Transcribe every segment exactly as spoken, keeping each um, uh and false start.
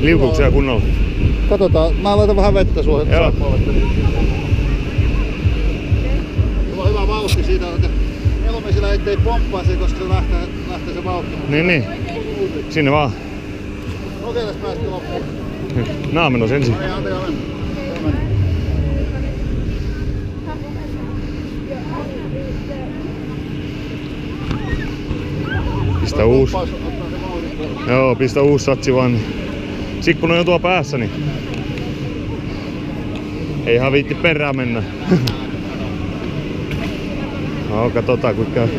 Liukuuko siellä kunnolla? Katsotaan, mä laitan vähän vettä sua, että saat puolesta. Sulla on hyvä vauhti siinä, että elomesillä ettei pomppaisi, koska se lähtee, lähtee se vauhti. Niin, niin. Sinne vaan. Kokeiles päästä loppuun. Naamenos ensin. Ai, antakaa mennä. Pistä uusi. Joo, pistä uusi satsi vaan. Sikkuna on jo tuo päässä, niin ei ihan viitti perään mennä. No, katsotaan kuinka käy.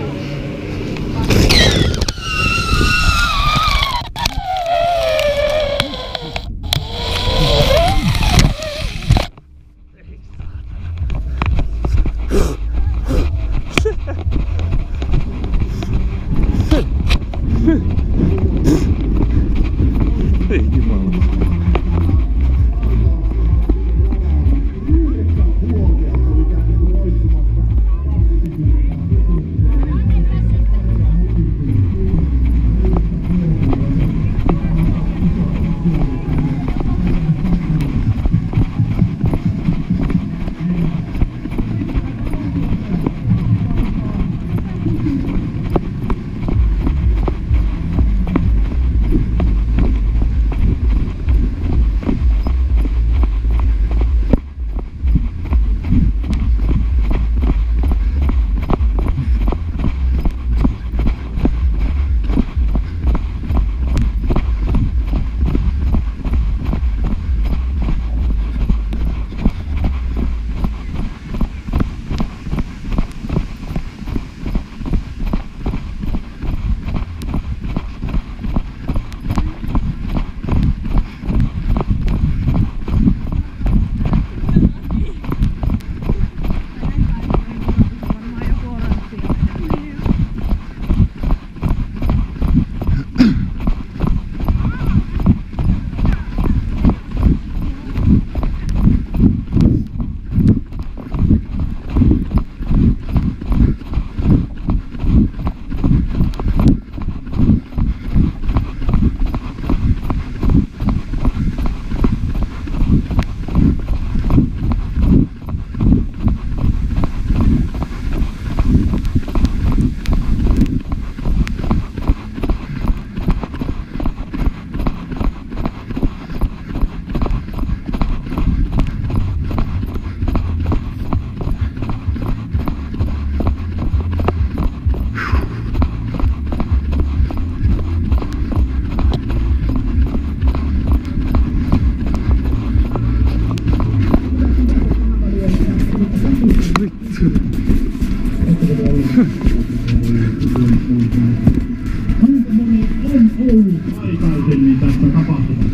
aikaisemmin tästä tapahtumasta.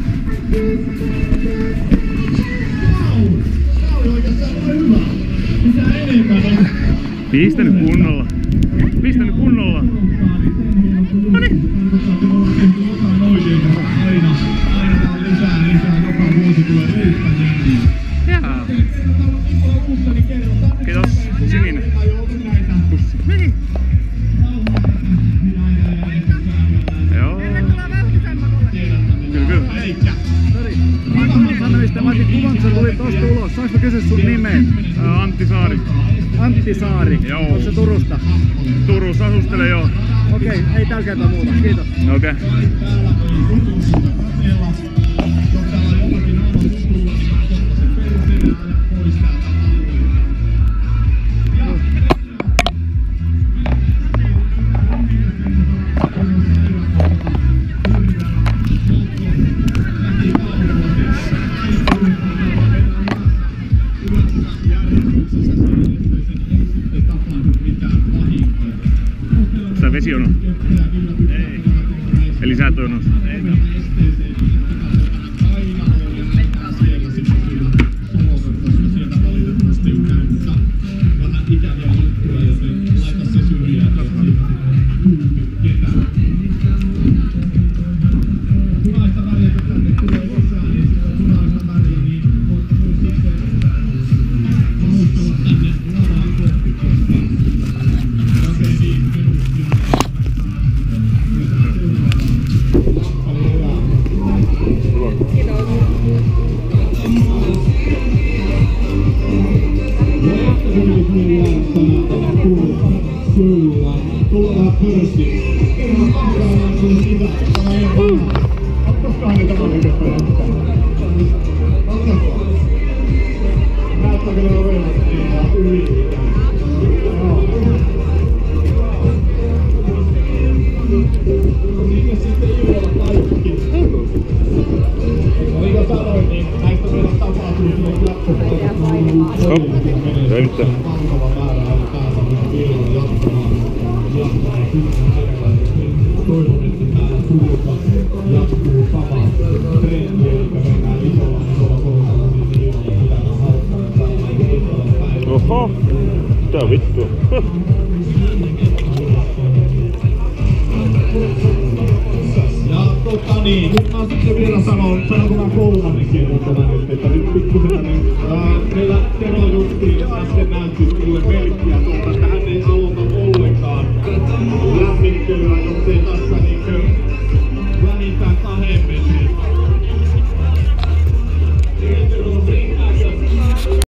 Tämä oli oikeastaan hyvä. Mitä enemmän on... Pistänyt kunnolla. Pistänyt kunnolla. Noniin. Aina, aina lisää, lisää. Joka vuosi tulee uutta jengiä. Jaa. Kiitos. Sininen. Pussi. Niin. Joo. Kyllä, kyllä. Eikä. Mä sanoin sitä, mä otin kuvan, kun sä tulit tosta ulos. Saanko mä kysyä sun nimeen? Ää, Antti Saari. Antti Saari. Joo. Onko se Turusta? Turussa asustelee, joo. Okei, okay, ei tällä kertaa muuta. Kiitos. Okei. Okay. Tää vesijono? Ei. Eli sä et ole jonossa? Ei. hörsti. Ihan kahdellaan sun sitä. Tämä ei ole vähän. Koskahan niitä valitettava jättää? Otsakko? Näyttääkö ne ovelat niitä yli? Joo. Sinne sitten illalla kaikki. Niin kuin sanoin, niin näistä meidän tapahtuu sinne jatkopuolelle. Löytää. Valtava määrä aina pääsee illalla jatkamaan. Jatkamaan sitten erilaisesti. Toivon, että täällä Turussa jatkuu sama trendi, eli mennään isolla isolla kohdalla sinne illalla pitämään hauskaa. Oho, mitä vittua? Ja tota niin, nyt mä sitten vielä sanon, sanonko mä kolmannen kerran nyt, että nyt pikkusen niin, ää, meillä Tero justiin äsken näytti mulle